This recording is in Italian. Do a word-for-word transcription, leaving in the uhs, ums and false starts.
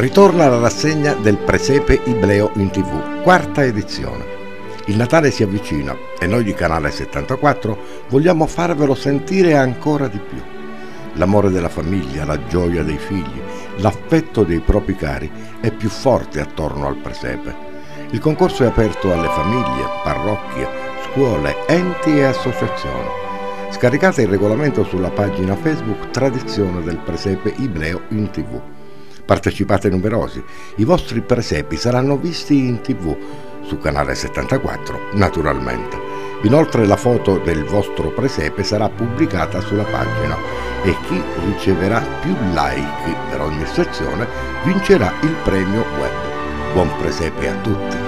Ritorna la rassegna del Presepe Ibleo in tv, quarta edizione. Il Natale si avvicina e noi di Canale settantaquattro vogliamo farvelo sentire ancora di più. L'amore della famiglia, la gioia dei figli, l'affetto dei propri cari è più forte attorno al presepe. Il concorso è aperto alle famiglie, parrocchie, scuole, enti e associazioni. Scaricate il regolamento sulla pagina Facebook Tradizione del Presepe Ibleo in tv. Partecipate numerosi, i vostri presepi saranno visti in tv, su Canale settantaquattro naturalmente. Inoltre la foto del vostro presepe sarà pubblicata sulla pagina e chi riceverà più like per ogni sezione vincerà il premio web. Buon presepe a tutti!